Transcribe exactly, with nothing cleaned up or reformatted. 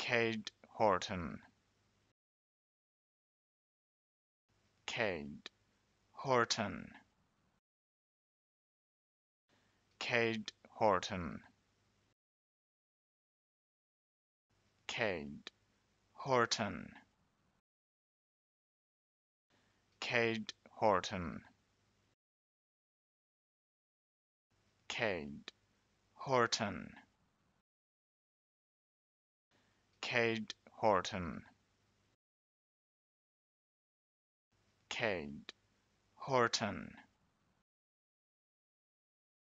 Cade Horton. Cade Horton. Cade Horton. Cade Horton. Cade Horton. Cade Horton. Cade Horton. Cade Horton.